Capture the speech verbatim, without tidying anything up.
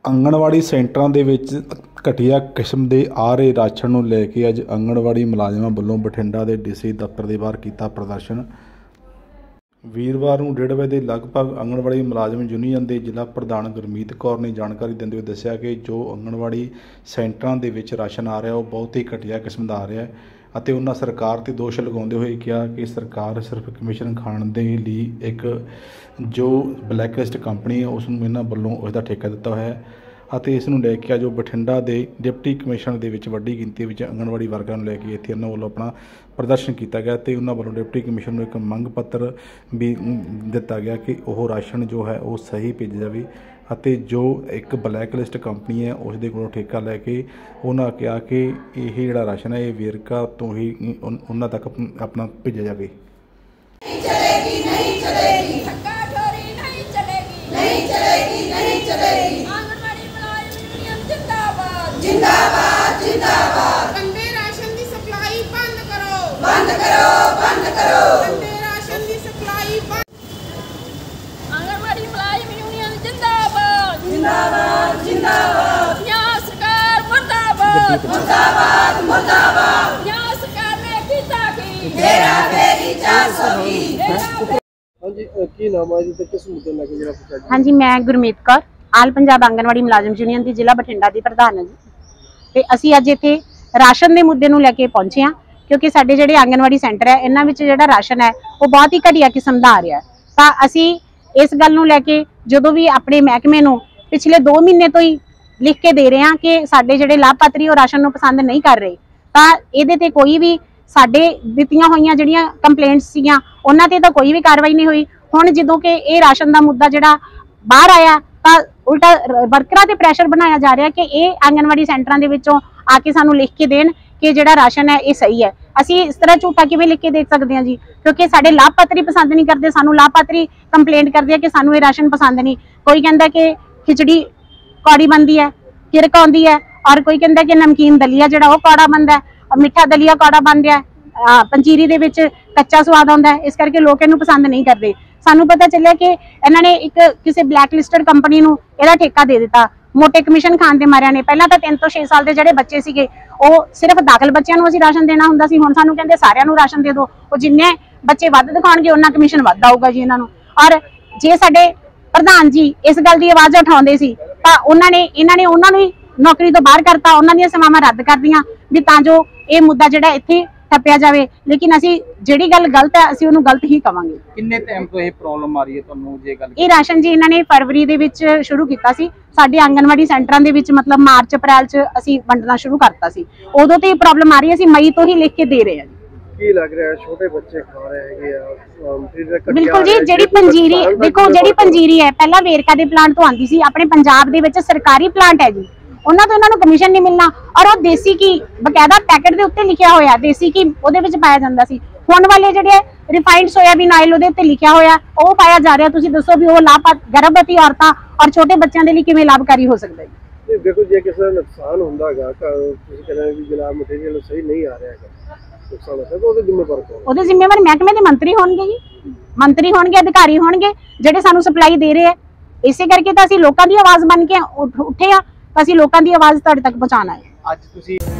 आंगणवाड़ी सेंटरां दे विच घटिया किस्म के आ रहे राशन नूं लैके अज आंगणवाड़ी मुलाजमां वल्लों बठिंडा के डी सी दफ्तर के बाहर किया प्रदर्शन। वीरवार नूं डेढ़ बजे के लगभग आंगणवाड़ी मुलाजम यूनीयन के जिला प्रधान गुरमीत कौर ने जानकारी देंदे हुए दस्सिया कि जो आंगणवाड़ी सेंटरां दे विच राशन आ रहा है वह बहुत ही घटिया किस्म का आ रहा है ਅਤੇ ਉਹਨਾਂ सरकार ते दोष लगाते हुए कहा कि सरकार सिर्फ कमीशन खाण दे लई एक जो ब्लैकलिस्ट कंपनी है उसनूं इन्हां वल्लों उसका ठेका दिता होया है ਅਤੇ इस नूं लैके जो बठिंडा के डिप्टी कमिश्नर दे विच वड्डी गिनती विच आंगणवाड़ी वर्करां नूं लैके इत्थे इन्हां वल्लों अपना प्रदर्शन किया गया तो उन्होंने वालों डिप्टी कमिश्नर नूं एक मंग पत्र भी दिता गया कि वह राशन जो है वह सही भेजा जाए ਅਤੇ जो एक ब्लैकलिस्ट कंपनी है उसके कोलों ठेका लैके उन्होंने कहा कि यह जिहड़ा राशन है ये वेरका तो ही उन्होंने तक अपना भेजा जाए। नहीं चलेगी, नहीं चलेगी, धक्काधोरी नहीं चलेगी, नहीं चलेगी, नहीं चलेगी। आंगनवाड़ी मुलाजिम यूनियन जिंदाबाद, जिंदाबाद, जिंदाबाद। गंदे राशन की सप्लाई बंद करो, बंद करो, बंद करो। गंदे राशन की सप्लाई बंद। आंगनवाड़ी मुलाजिम यूनियन जिंदाबाद, जिंदाबाद, जिंदाबाद। यहाँ सरकार मुर्दाबाद, मुर्दाबाद, मुर्दाबाद। यहाँ सरकार ने कीता की तेरा फेरी चार सौ की। हाँ जी, की नाम है जी किस मुद्दे लगे जरा पूछा जी। हाँ जी, मैं गुरमीत कौर आल पंजाब आंगनवाड़ी मुलाजम यूनियन की जिला बठिंडा की प्रधान है जी। ते असी अज इत्थे राशन के मुद्दे नूं लैके पहुंचे हाँ क्योंकि साडे जिहड़े आंगनवाड़ी सेंटर है इन्हां विच जिहड़ा राशन है वो बहुत ही घटिया किस्म का आ रहा है। तां असी इस गल नूं लैके जदों भी अपने महकमे नूं पिछले दो महीने तो ही लिख के दे रहे हैं कि साडे जिहड़े लाभपात्री वो राशन नूं पसंद नहीं कर रहे, तां इहदे ते कोई भी साडे दित्तियां होईयां जिहड़ियां कंप्लेंट्स सीगियां उन्हां ते तां कोई भी कार्रवाई नहीं हुई। हुण जदों कि ये राशन का मुद्दा जिहड़ा बाहर आया तां उल्टा वर्करां ते प्रैशर बनाया जा रहा कि ये आंगनवाड़ी सेंटरां दे विचों आके सानूं लिख के देण कि जिहड़ा राशन है ये सही है। असी इस तरह झूठा किवें लिख के दे सकते हैं जी, क्योंकि साडे लाभपात्री पसंद नहीं करते, सानूं लाभपात्री कंप्लेंट करते हैं कि सानूं ये राशन पसंद नहीं। कोई कहता कि खिचड़ी कौड़ी बनती है, किरक आउंदी है, और कोई कहता कि नमकीन दलिया जिहड़ा वो कौड़ा बनता है, और मिठा दलिया कौड़ा बन रहा है, पंजीरी दे विच कच्चा स्वाद आउंदा है, इस करके लोग इहनूं पसंद नहीं करते। सानूं पता चलिया कि इन्हां ने एक किसी ब्लैकलिस्टड कंपनी नूं इहदा ठेका दे दिता मोटे कमीशन खाण दे मारिਆਂ ने। पहलां तां तीन तो छे साल के जिहड़े बच्चे सीगे वो सिर्फ दाखल बच्चों नूं असीं राशन देना हुंदा सी, हुण सानूं कहंदे सारिਆਂ नूं राशन दे दो, वो जिन्ने बच्चे वध दिखाउणगे उन्ना कमीशन वध आऊगा जी इन्हां नूं। और जे साडे प्रधान जी इस गल की आवाज़ उठाउंदे सी तां उन्हां ने इन्हां ने उन्हां नूं नौकरी तो बाहर करता, उन्हां दीयां सेवावां रद्द कर दियां भी तां जो ये मुद्दा जिहड़ा इत्थे ठप्पिया जाए। लेकिन असी जिहड़ी गल गलत है असी उहनूं गलत ही कवांगे। किन्ने टाइम तो ये प्रॉब्लम आ रही है तुहानूं जे गल? ये राशन जी इन्हां ने फरवरी दे विच शुरू कीता सी, साडे आंगनवाड़ी सेंटरां दे विच मतलब मार्च अप्रैल च असी वंडना शुरू करता सी, उदों तो ये प्रॉब्लम आ रही है। असी मई तो ही लिख के दे रहे हैं। की लग रहा है छोटे बच्चे खा रहे हैं? बिल्कुल जी, जिहड़ी पंजीरी देखो जिहड़ी पंजीरी है पहला वेरका दे प्लांट तो आंदी सी, अपने पंजाब दे विच सरकारी प्लांट है जी, उन्हां तो इन्हां नूं कमीशन नहीं मिलना, और वो देसी घी बकायदा पैकेट के उत्ते लिखिया होया देसी घी उहदे विच पाया जांदा सी। हुण वाले जिहड़े रिफाइंड सोयाबीन ऑयल उहदे उत्ते लिखिया होया वो पाया जा रहा। तुसीं दसो भी वो लाभ गर्भवती औरतां और छोटे बच्चों के लिए किवें लाभकारी हो सकदा है? देखो जे किसी का नुकसान हुंदा है तुसीं कहंदे भी जनाब मटीरियल सही नहीं आ रहा है, नुकसान होता तो ਉਹਦੇ ਜ਼ਿੰਮੇਵਾਰ ਕੌਣ? ਉਹਦੇ ਜ਼ਿੰਮੇਵਾਰ महकमे के मंत्री होणगे जी, मंत्री होणगे, अधिकारी होणगे ਜਿਹੜੇ ਸਾਨੂੰ सप्लाई दे रहे हैं। इसे करके तो ਅਸੀਂ ਲੋਕਾਂ ਦੀ आवाज़ बन के उठे आ, तो ਅਸੀਂ ਲੋਕਾਂ ਦੀ आवाज़ ਤੁਹਾਡੇ तक पहुँचाना है। ਅੱਜ ਤੁਸੀਂ